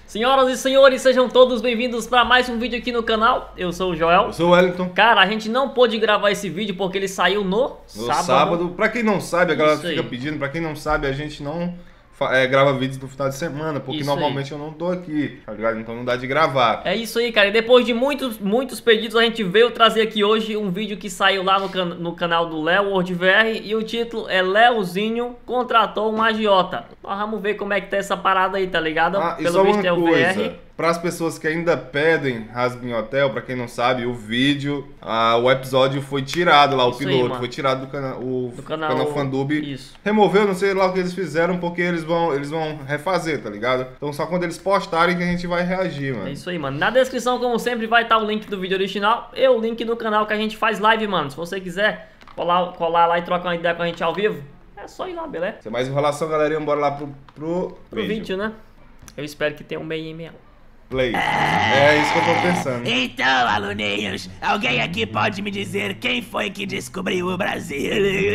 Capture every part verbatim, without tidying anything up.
Senhoras e senhores, sejam todos bem-vindos para mais um vídeo aqui no canal. Eu sou o Joel. Eu sou o Wellington. Cara, a gente não pôde gravar esse vídeo porque ele saiu no, no sábado. sábado. Pra quem não sabe, a galera Isso fica aí. pedindo. Pra quem não sabe, a gente não é, grava vídeos no final de semana, porque Isso normalmente aí. eu não tô aqui, tá ligado? Então não dá de gravar. É isso aí, cara. E depois de muitos, muitos pedidos, a gente veio trazer aqui hoje um vídeo que saiu lá no, can no canal do Léo World V R. E o título é Léozinho contratou um agiota. Nós vamos ver como é que tá essa parada aí, tá ligado? Ah, e Pelo só visto uma é o coisa, V R. para as pessoas que ainda pedem Rasbin Hotel, pra quem não sabe, o vídeo, ah, o episódio foi tirado lá, o Isso aí, piloto, mano. foi tirado do, cana o Do canal, canal Fandub. Isso. Removeu, não sei lá o que eles fizeram, porque eles vão, eles vão refazer, tá ligado? Então só quando eles postarem que a gente vai reagir, mano. É isso aí, mano. Na descrição, como sempre, vai estar o link do vídeo original e o link do canal que a gente faz live, mano. Se você quiser colar, colar lá e trocar uma ideia com a gente ao vivo, é só ir lá, beleza? Sem mais enrolação, galerinha, bora lá pro, pro, Pro vídeo, né? Eu espero que tenha um bem mesmo. Play. É isso que eu tô pensando. Então, aluninhos, alguém aqui pode me dizer quem foi que descobriu o Brasil?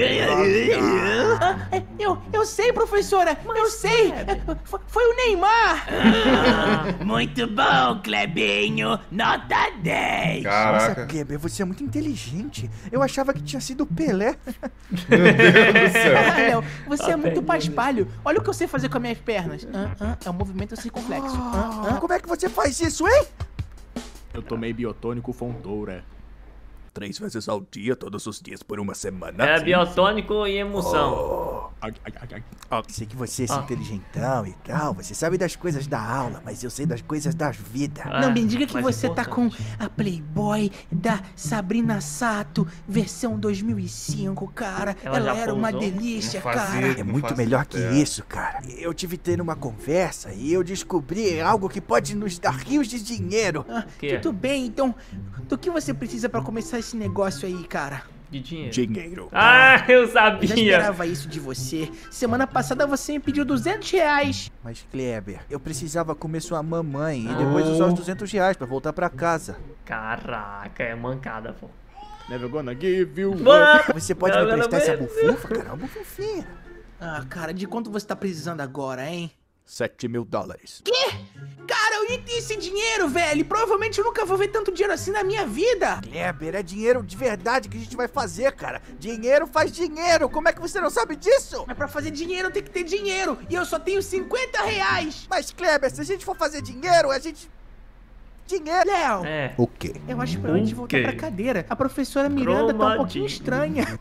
Eu, eu sei, professora, eu sei. Foi, foi o Neymar. Ah, muito bom, Clebinho. Nota dez. Nossa, Caraca. Kleber, você é muito inteligente. Eu achava que tinha sido o Pelé. Meu Deus do céu. Ah, Léo, você é muito paspalho. Olha o que eu sei fazer com as minhas pernas. Ah, ah, é um movimento circunflexo. Ah, ah. Como é que você faz isso, hein? Eu tomei biotônico Fontoura. Três vezes ao dia, todos os dias, por uma semana. É biotônico e emoção. Ai, ai, ai, ai. Eu sei que você é esse Ah. inteligentão e tal, você sabe das coisas da aula, mas eu sei das coisas da vida. Ah, Não me diga que mais você tá com importante. a Playboy da Sabrina Sato, versão dois mil e cinco, cara. Ela Ela, já era uma pousou? delícia, Não fazia. cara. É Não muito faço melhor que ideia. isso, cara. Eu tive tendo uma conversa e eu descobri algo que pode nos dar rios de dinheiro. Ah, Que? tudo bem, então, do que você precisa pra começar esse negócio aí, cara? De dinheiro. Dinheiro. Ah, eu Eu já sabia. esperava isso de você. Semana passada você me pediu duzentos reais. Mas, Kleber, eu precisava comer sua mamãe e depois usar os duzentos reais pra voltar pra casa. Caraca, é mancada, pô. Never gonna give you up. Mano, Você pode Não, me não, prestar não, essa não. bufunfa, cara? Uma bufunfinha. Ah, cara, de quanto você tá precisando agora, hein? Sete mil dólares. Cara, eu nem tenho esse dinheiro, velho. Provavelmente eu nunca vou ver tanto dinheiro assim na minha vida. Kleber, é dinheiro de verdade que a gente vai fazer, cara. Dinheiro faz dinheiro. Como é que você não sabe disso? Mas pra fazer dinheiro tem que ter dinheiro. E eu só tenho cinquenta reais. Mas, Kleber, se a gente for fazer dinheiro, a gente... Dinheiro... Léo, É. O quê? eu acho melhor a gente O voltar quê? pra cadeira. A professora Miranda tá um pouquinho Cromadinho. estranha.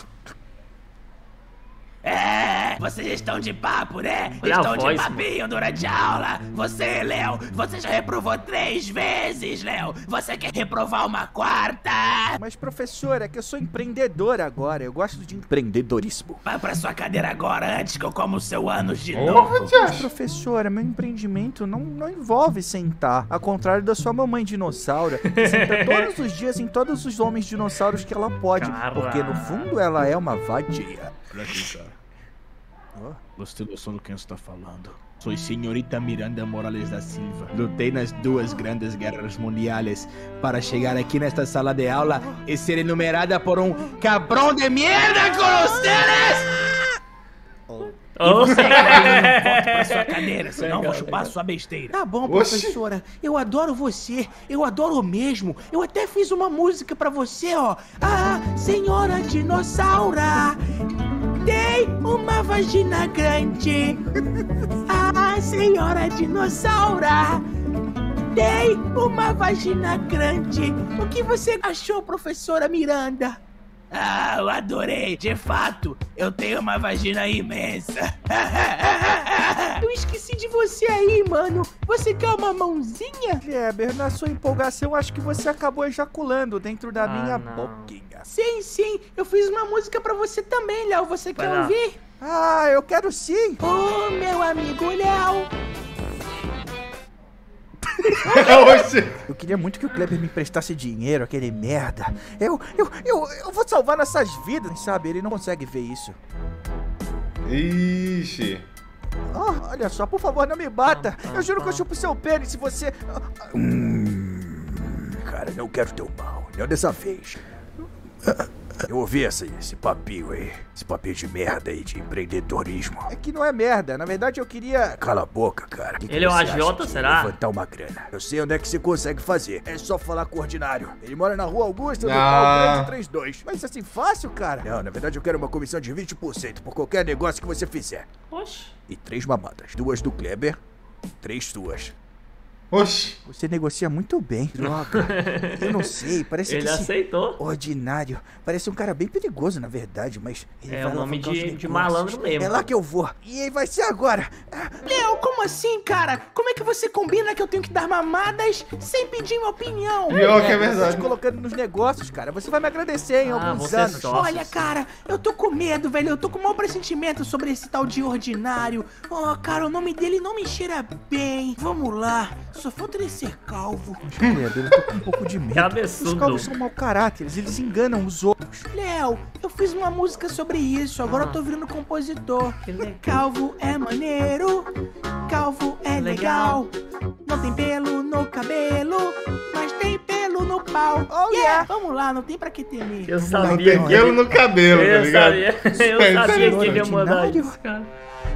É, vocês estão de papo, né? Olha a estão voz, de papinho durante a aula. Você, Léo, você já reprovou três vezes, Léo. Você quer reprovar uma quarta? Mas, professora, é que eu sou empreendedor agora. Eu gosto de empreendedorismo. Vai pra sua cadeira agora, antes que eu como o seu ânus de Porra, novo. Mas, Josh. professora, meu empreendimento não, não envolve sentar. Ao contrário da sua mamãe dinossauro, que senta todos os dias em todos os homens dinossauros que ela pode. Caraca. Porque, no fundo, ela é uma vadia. Olha aqui, cara. Você tem noção do que você tá falando? Sou senhorita Miranda Morales da Silva. Lutei nas duas grandes guerras mundiais para chegar aqui nesta sala de aula e ser enumerada por um cabrão de merda com vocês! Oh. Volte pra sua cadeira, senão eu vou chupar sua besteira. Tá bom, Oxi. professora. Eu adoro você. Eu adoro mesmo. Eu até fiz uma música pra você, ó. Ah, senhora dinossaura, tem uma vagina grande. Ah, senhora dinossaura, tem uma vagina grande. O que você achou, professora Miranda? Ah, eu adorei. De fato, eu tenho uma vagina imensa. Eu esqueci de você aí, mano. Você quer uma mãozinha? Kleber, na sua empolgação, acho que você acabou ejaculando dentro da Ah, minha não. boquinha. Sim, sim. Eu fiz uma música pra você também, Léo. Você Vai quer lá. ouvir? Ah, eu quero sim. Ô, meu amigo Léo. Oxi. Eu queria muito que o Kleber me emprestasse dinheiro, aquele merda. Eu, eu, eu, eu vou salvar nossas vidas, sabe? Ele não consegue ver isso. Ixi. Oh, olha só, por favor, não me bata. Ah, Eu juro ah, que eu chupo seu pênis se você... Hum, cara, não quero teu mal. Não dessa vez. Eu ouvi essa, esse papinho aí. Esse papinho de merda aí de empreendedorismo. É que não é merda. Na verdade, eu queria... Cala a boca, cara. Que que Ele é um você acha agiota, de será? Levantar uma grana. Eu sei onde é que você consegue fazer. É só falar com o Ordinário. Ele mora na Rua Augusta, no Ah. local três dois. Mas assim, fácil, cara. Não, na verdade eu quero uma comissão de vinte por cento por qualquer negócio que você fizer. Oxi. E três mamadas. Duas do Kleber, três suas. Oxi. Você negocia muito bem. Droga. Eu não sei, parece Ele que esse aceitou. Ordinário parece um cara bem perigoso, na verdade, mas... Ele É vai o nome alavancar os de- de negócios. malandro mesmo. É lá que eu vou. E aí vai ser agora. Léo, como assim, cara? Como é que você combina que eu tenho que dar mamadas sem pedir minha opinião? Pior que é Você verdade. tá colocando nos negócios, cara. Você vai me agradecer em Ah, alguns você é anos. sócio. Olha, cara, eu tô com medo, velho. Eu tô com mau pressentimento sobre esse tal de Ordinário. Oh, cara, o nome dele não me cheira bem. Vamos lá. Só falta ele ser calvo. Credo, eu tô com um pouco de medo. Cabeçudo. Os calvos são mau caráteres, eles enganam os outros. Léo, eu fiz uma música sobre isso. Agora Ah. eu tô virando compositor. Que legal. Calvo é maneiro. Calvo é legal. Não tem pelo no cabelo, mas tem pelo no pau. Oh, yeah. yeah. Vamos lá, não tem pra que temer. Eu Não sabia tem que pelo ele... no cabelo, tá Eu ligado? sabia, eu Pensa sabia nisso. que ele ia mandar Ordinário. isso, cara.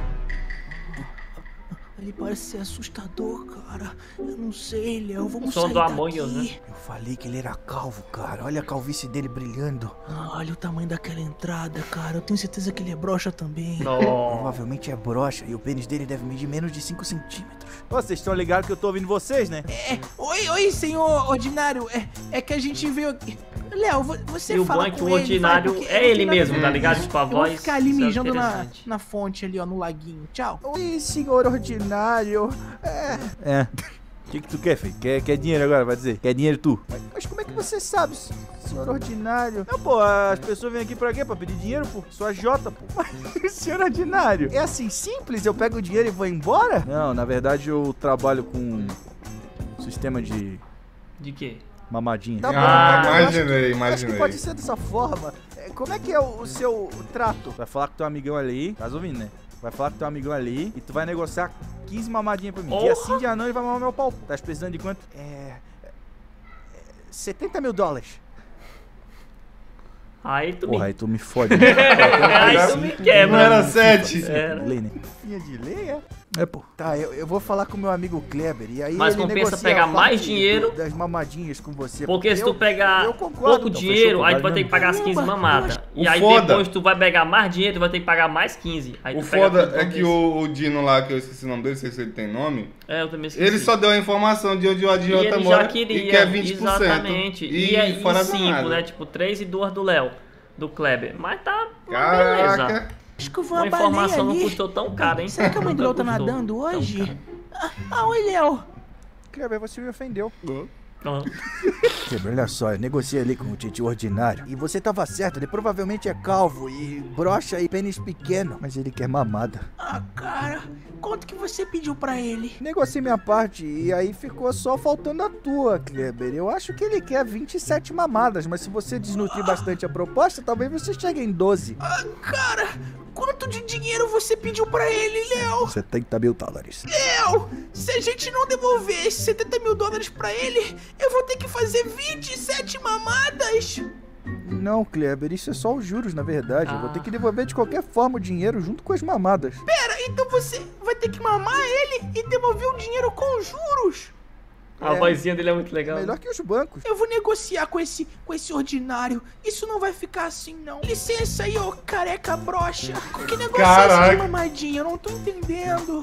Ele parece ser assustador, cara. Eu não sei, Léo. Vamos Som sair do daqui. Among Us, né? Eu falei que ele era calvo, cara. Olha a calvície dele brilhando. Ah, olha o tamanho daquela entrada, cara. Eu tenho certeza que ele é broxa também. Não. Provavelmente é broxa e o pênis dele deve medir menos de cinco centímetros. Vocês estão ligados que eu tô ouvindo vocês, né? É, oi, oi, senhor Ordinário. É, é que a gente veio aqui. Léo, vo- você E o fala bom é que com o ele, Ordinário vai, porque- é ele porque, na mesmo, tá verdade, ligado? Tipo, a eu vou voz. ficar ali isso é mijando na, interessante. na fonte ali, ó, no laguinho. Tchau. Oi, senhor Ordinário. É. É. O que, que tu quer, filho? Quer, quer dinheiro agora, vai dizer? Quer dinheiro tu? Mas, mas como é que você sabe, senhor Ordinário? Não, pô, as pessoas vêm aqui pra quê? Pra pedir dinheiro, pô? Sou agiota, pô. Mas, senhor Ordinário, é assim simples? Eu pego o dinheiro e vou embora? Não, na verdade eu trabalho com sistema de De quê? mamadinha. Ah, eu acho imaginei, que- Acho imaginei. que pode ser dessa forma. É, como é que é o, o seu trato? Vai falar com teu amigão ali, tá ouvindo, né? Vai falar com teu amigão ali e tu vai negociar quinze mamadinhas pra mim. Dia Porra! sim, dia não, ele vai mamar meu pau. Tá precisando de quanto? É... é setenta mil dólares. Aí tu Porra, me... aí tu me fode. Aí tu me Não quebra. era sete? Era. Lei, né? Finha de lei, é? É, pô. Tá, eu, eu vou falar com meu amigo Kleber e aí Mas ele compensa negocia pegar a mais parte dinheiro. das mamadinhas com você. Porque se eu- tu pegar eu concordo, pouco então, dinheiro, fechou, aí tu vale vai ter que mesmo. pagar as quinze Caramba, mamadas. O E aí foda- depois tu vai pegar mais dinheiro, tu vai ter que pagar mais quinze. Aí O tu pega foda tudo é de que uma vez. o, o Dino lá, que eu esqueci o nome dele, não sei se ele tem nome, É, eu também esqueci. ele só deu a informação de onde o E agiota ele mora já queria, e quer vinte por cento. exatamente. E, E, aí fora cinco, nada. né? Tipo, três e duas do Léo, do Kleber. Mas tá, mas beleza. Caraca. Acho que eu vi Uma uma baleia informação não ali. custou tão caro, hein? Será que a mãe do Léo tá Nunca custou nadando tão hoje? caro. Ah, ah, oi, Léo. Kleber, você me ofendeu. Aham. Kleber, olha só, eu negociei ali com o titio Ordinário. E você tava certo, ele provavelmente é calvo e broxa e pênis pequeno. Mas ele quer mamada. Ah, cara, quanto que você pediu pra ele? Negociei minha parte e aí ficou só faltando a tua, Kleber. Eu acho que ele quer vinte e sete mamadas, mas se você desnutrir bastante a proposta, talvez você chegue em doze. Ah, cara, quanto de dinheiro você pediu pra ele, Léo? setenta mil dólares. Léo, se a gente não devolver esses setenta mil dólares pra ele, eu vou ter que fazer vinte e sete mamadas. Não, Kleber, isso é só os juros, na verdade. Eu vou Ah. ter que devolver de qualquer forma o dinheiro junto com as mamadas. Pera, então você vai ter que mamar ele e devolver o dinheiro com juros? A É. vozinha dele é muito legal. Melhor que os bancos. Eu vou negociar com esse, com esse ordinário. Isso não vai ficar assim, não. Licença aí, ô careca broxa. Que negócio é esse Caraca. de mamadinha? Eu não tô entendendo.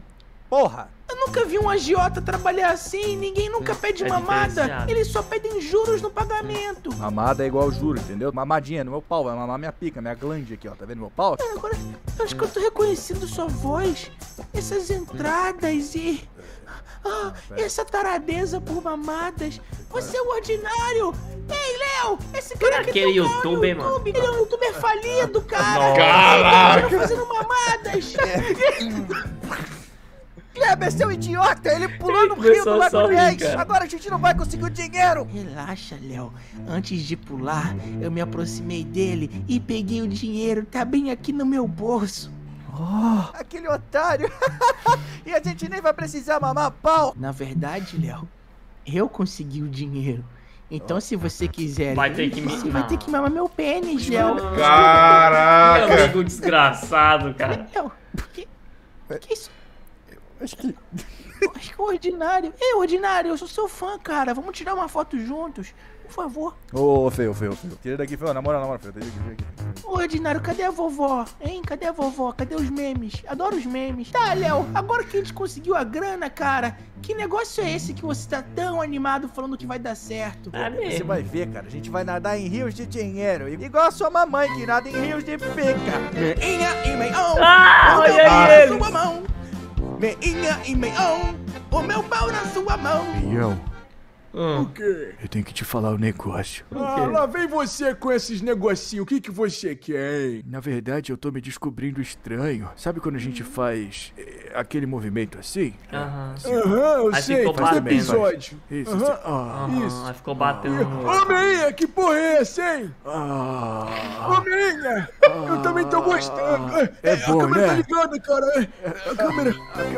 Porra! Eu nunca vi um agiota trabalhar assim. Ninguém nunca pede É mamada. diferenciado. Eles só pedem juros no pagamento. Mamada é igual juro, entendeu? Mamadinha no meu pau, vai mamar minha pica, minha glande aqui, ó. Tá vendo meu pau? Agora, eu acho que eu tô reconhecendo sua voz. Essas entradas e... Ah, essa taradeza por mamadas. Você é o ordinário. Ei, Léo, esse cara aqui aquele tem um canal no youtuber, mano? YouTube. Ele é um youtuber falido, cara. Nossa. Caraca. Ele tá fazendo mamadas. Kleber, seu idiota! Ele pulou Ele no rio do começou a Lago sorrir, dez! cara. Agora a gente não vai conseguir o dinheiro! Relaxa, Léo. Antes de pular, eu me aproximei dele e peguei o dinheiro. Tá bem aqui no meu bolso. Oh, aquele otário! E a gente nem vai precisar mamar pau! Na verdade, Léo, eu consegui o dinheiro. Então, se você quiser, Vai ter que me- você vai ter que mamar meu pênis, Léo. Meu Caraca! amigo desgraçado, cara. Léo, por que? Que isso? Acho que... Acho que é ordinário. Ei, ordinário, eu sou seu fã, cara. Vamos tirar uma foto juntos, por favor. Ô, ô, feio, feio, feio. Tira daqui, feio. Na moral, na moral, feio. Tira daqui, tira daqui. Ô, ordinário, cadê a vovó? Hein? Cadê a vovó? Cadê os memes? Adoro os memes. Tá, Léo, agora que a gente conseguiu a grana, cara, que negócio é esse que você tá tão animado falando que vai dar certo? É Você mesmo. vai ver, cara. A gente vai nadar em rios de dinheiro. Igual a sua mamãe que nada em rios de pica. Meinha e meião, Ah, o olha meu pau aí na ele. sua mão. Meinha e meião, o meu pau na sua mão. Meião, Hum. eu tenho que te falar um negócio. Ah, lá vem você com esses negocinhos. O que que você quer, hein? Na verdade, eu tô me descobrindo estranho. Sabe quando a gente faz eh, aquele movimento assim? Aham. Aham, eu Aí sei. ficou Faz batendo. episódio. Isso, Aham. assim. Ah, Aham, Isso. aí ficou batendo no... Ô, Meinha, que porra é essa, hein? ah, Ô, Meinha, eu também tô gostando. É a bom, câmera tá né? ligada, cara. A câmera...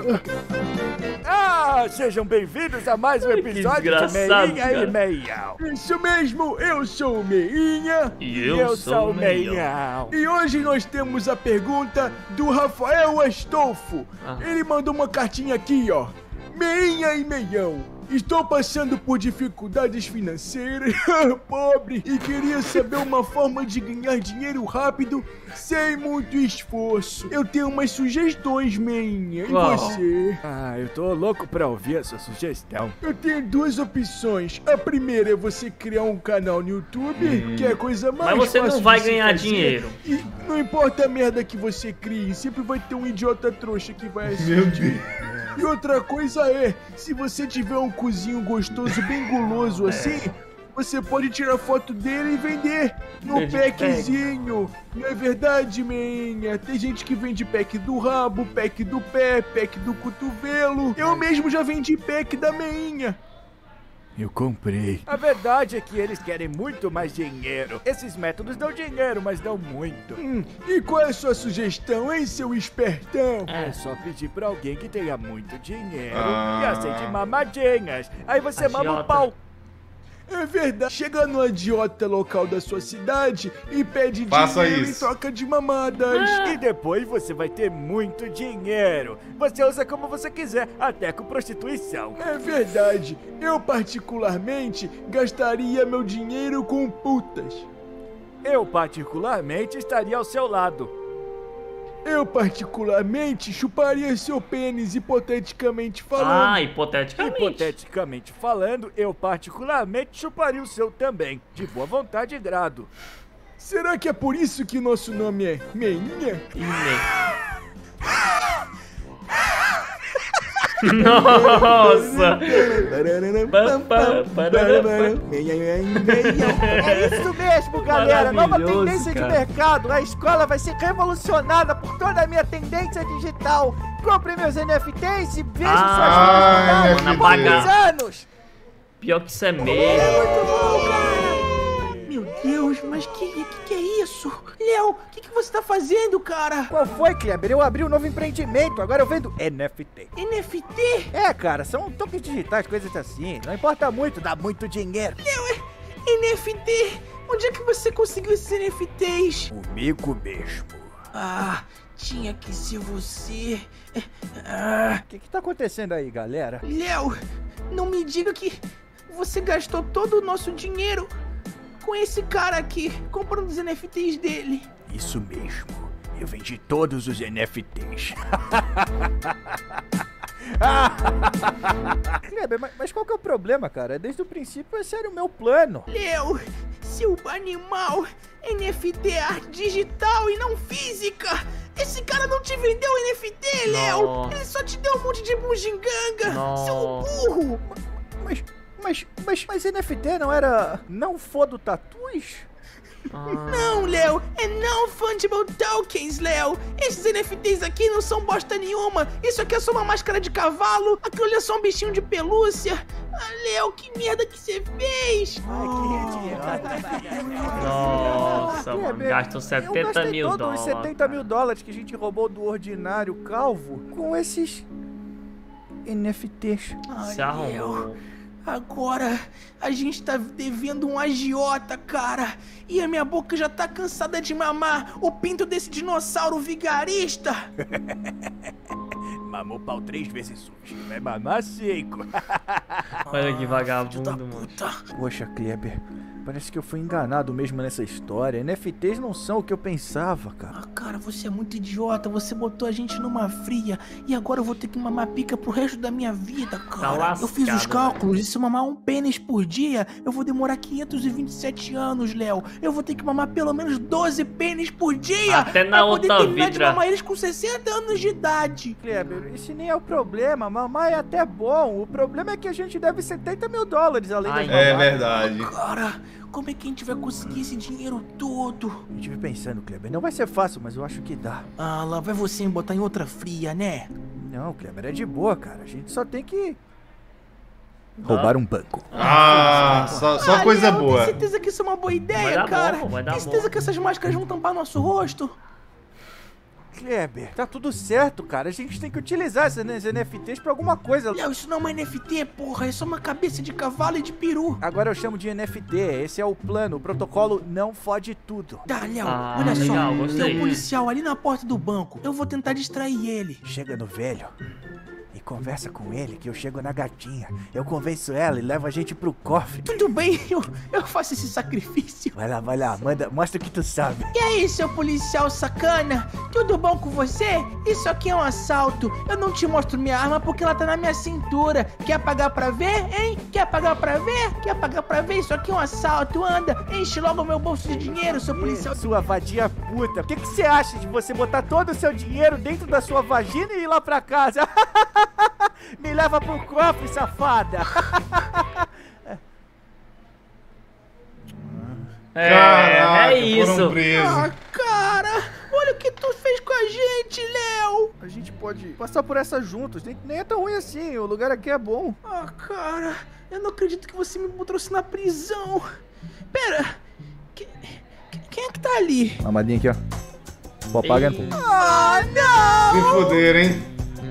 Ah, sejam bem-vindos a mais um Que episódio de desgraçado, Meinha cara. e Meião. Isso mesmo, eu sou o Meinha. E E eu, sou o Meião. Meião. E hoje nós temos a pergunta do Rafael Astolfo. Ah. Ele mandou uma cartinha aqui, ó. Meinha e Meião, estou passando por dificuldades financeiras, pobre, e queria saber uma forma de ganhar dinheiro rápido sem muito esforço. Eu tenho umas sugestões, Meinha. E Qual? você? Ah, eu tô louco pra ouvir a sua sugestão. Eu tenho duas opções. A primeira é você criar um canal no YouTube, que é a coisa mais Mas você fácil não vai de se ganhar fazer. dinheiro. E não importa a merda que você crie, sempre vai ter um idiota trouxa que vai assistir. E outra coisa é, se você tiver um cozinho gostoso, bem guloso assim, você pode tirar foto dele e vender no Vende packzinho. Não é verdade, Meinha? Tem gente que vende pack do rabo, pack do pé, pack do cotovelo. Eu mesmo já vendi pack da Meinha. Eu comprei. A verdade é que eles querem muito mais dinheiro. Esses métodos dão dinheiro, mas dão muito. Hum, e qual é a sua sugestão, hein, seu espertão? É só pedir pra alguém que tenha muito dinheiro Ah. e aceite mamadinhas. Aí você mama Agiota. o pau. É verdade. Chega no agiota local da sua cidade e pede Faça dinheiro isso. em troca de mamadas. E depois você vai ter muito dinheiro. Você usa como você quiser, até com prostituição. É verdade. Eu, particularmente, gastaria meu dinheiro com putas. Eu, particularmente, estaria ao seu lado. Eu, particularmente, chuparia seu pênis, hipoteticamente falando. Ah, hipoteticamente. Hipoteticamente falando, eu, particularmente, chuparia o seu também. De boa vontade e grado. Será que é por isso que nosso nome é Meinha? Ih, né? Nossa! Pam, pam, parará, É isso mesmo, galera. Nova Maravilhoso, tendência de cara. mercado. A escola vai ser revolucionada por toda a minha tendência digital. Compre meus N F Ts e veja Ah, suas N F T. vidas mudadas por muitos anos. Pior que isso é mesmo. Muito bom, cara. Meu Deus, mas que, que que é isso? Léo, o que, que você tá fazendo, cara? Qual foi, Kleber? Eu abri um novo empreendimento. Agora eu vendo N F T. N F T? É, cara, são tokens digitais, coisas assim. Não importa muito, dá muito dinheiro. Léo, é N F T? Onde é que você conseguiu esses N F Ts? Comigo mesmo. Ah, tinha que ser você. Ah, O que que tá acontecendo aí, galera? Léo, não me diga que você gastou todo o nosso dinheiro com esse cara aqui, comprando os N F Ts dele. Isso mesmo. Eu vendi todos os N F Ts. Kleber, mas, mas qual que é o problema, cara? Desde o princípio esse era o meu plano. Léo, seu animal, N F T é arte digital e não física. Esse cara não te vendeu N F T, Léo. Nossa. Ele só te deu um monte de bugiganga, Nossa. seu burro. Mas, mas, mas, mas N F T não era não fodo tatus? Não, Léo, é non-fungible tokens, Léo. Esses N F Ts aqui não são bosta nenhuma. Isso aqui é só uma máscara de cavalo. Aquilo ali é só um bichinho de pelúcia. Ah, Léo, que merda que você fez? Nossa, mano. Kleber, Gastou eu setenta gastei mil todos dólares. os setenta mil dólares que a gente roubou do ordinário calvo com esses N F Ts. Se arrumou. Agora a gente tá devendo um agiota, cara. E a minha boca já tá cansada de mamar o pinto desse dinossauro vigarista. Mamou pau três vezes sujo. Vai mamar seco. Olha que Ah, vagabundo, filho da mano. puta. Poxa, Kleber. Parece que eu fui enganado mesmo nessa história. N F Ts não são o que eu pensava, cara. Ah, cara, você é muito idiota. Você botou a gente numa fria. E agora eu vou ter que mamar pica pro resto da minha vida, cara. lascado, eu fiz os cálculos. E se eu mamar um pênis por dia, eu vou demorar quinhentos e vinte e sete anos, Léo. Eu vou ter que mamar pelo menos doze pênis por dia. Até na pra poder outra terminar de vida. mamar eles com sessenta anos de idade. Kleber, esse nem é o problema. Mamar é até bom. O problema é que a gente deve setenta mil dólares além Ai, das É mamadas. verdade. Cara, como é que a gente vai conseguir esse dinheiro todo? Eu estive pensando, Kleber. Não vai ser fácil, mas eu acho que dá. Ah, lá vai você me botar em outra fria, né? Não, Kleber, é de boa, cara. A gente só tem que... roubar um banco. Ah, só, só Ah, coisa Léo, boa. Tem certeza que isso é uma boa Vai ideia, dar cara? bom, vai dar Tem certeza bom. que essas máscaras vão tampar nosso rosto? Kleber, tá tudo certo, cara. A gente tem que utilizar esses N F Ts pra alguma coisa. Léo, isso não é uma N F T, porra. É só uma cabeça de cavalo e de peru. Agora eu chamo de N F T. Esse é o plano. O protocolo não fode tudo. Tá, Léo, Ah, olha legal, só. gostei. Tem um policial ali na porta do banco. Eu vou tentar distrair ele. Chega no velho e conversa com ele que eu chego na gatinha. Eu convenço ela e levo a gente pro cofre. Tudo bem, eu, eu faço esse sacrifício. Vai lá, vai lá. Manda, mostra o que tu sabe. E aí, seu policial sacana? Tudo bom com você? Isso aqui é um assalto. Eu não te mostro minha arma porque ela tá na minha cintura. Quer pagar pra ver, hein? Quer pagar pra ver? Quer pagar pra ver? Isso aqui é um assalto. Anda, enche logo o meu bolso de dinheiro, seu policial. Sua vadia puta. O que que você acha de você botar todo o seu dinheiro dentro da sua vagina e ir lá pra casa? Me leva pro cofre, safada. É, Caraca, é isso. foram presos. Ah, cara, olha o que tu fez com a gente, Léo. A gente pode passar por essa juntos. Nem, nem é tão ruim assim. O lugar aqui é bom. Ah, cara, eu não acredito que você me trouxe na prisão. Pera, que- que- quem é que tá ali? Mamadinha aqui, ó. Pô, paga. Ih. Ah, não! Se fuder, hein?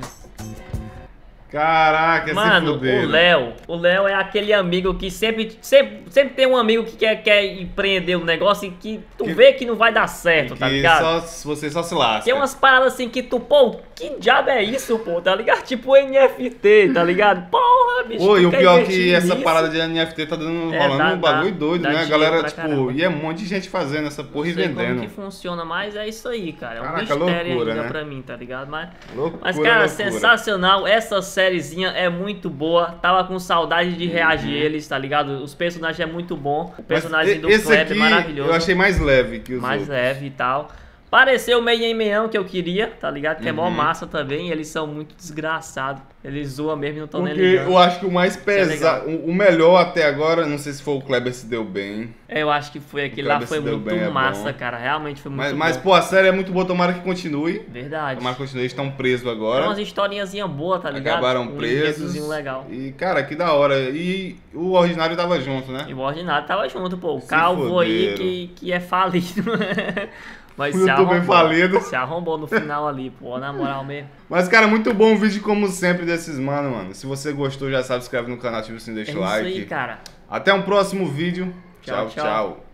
Caraca, se Mano, fuder. o Léo, o Léo é aquele amigo que sempre, sempre, sempre tem um amigo que quer, quer empreender um negócio e que tu Que- vê que não vai dar certo, tá Que ligado? só, você só se lasca. Tem umas paradas assim que tu, pô, que diabo é isso, pô, tá ligado? Tipo N F T, tá ligado? Porra, bicho. Pô, tu e o quer pior é investir que essa nisso? parada de N F T tá dando, É, rolando dá- um bagulho dá- doido, dá né? A dinheiro galera, pra tipo, caramba. e é um monte de gente fazendo essa porra e Não sei como vendendo. que funciona, mas é isso aí, cara. É um Caraca, mistério loucura, ainda né? pra mim, tá ligado? Mas, Loucura, mas cara, loucura. sensacional. Essa sériezinha é muito boa. Tava com saudade de reagir Uhum. eles, tá ligado? Os personagens é muito bom. O Mas personagem e- do esse Kleber aqui é maravilhoso. eu achei mais leve que os Mais outros. leve e tal. Pareceu meio em meião que eu queria, tá ligado? Que é mó Uhum. massa também. Eles são muito desgraçados. Eles zoam mesmo e não tão nem Porque ligando. eu acho que o mais é pesado, legal. o o melhor até agora, não sei se foi o Kleber se deu bem. É, eu acho que foi aquele O lá, Kleber foi se deu muito bem, é massa, bom. cara. Realmente foi muito Mas, bom. mas, pô, a série é muito boa, tomara que continue. Verdade. Tomara que continue, eles estão presos Tem agora. umas historinhazinhas boas, tá ligado? Acabaram Um presos. enredozinho legal. E, cara, que da hora. E o Ordinário tava junto, né? E o Ordinário tava junto, pô. O Se Calvo aí fuderam. que, que é falido. Mas O se YouTube é arrombou. falido. Se arrombou no final ali, pô. Na moral mesmo. Mas, cara, muito bom o vídeo, como sempre, desses mano, mano. Se você gostou, já sabe, se inscreve no canal, ativa o sininho, deixa É o isso like. aí, cara. Até um próximo vídeo. Tchau, Tchau, tchau. tchau.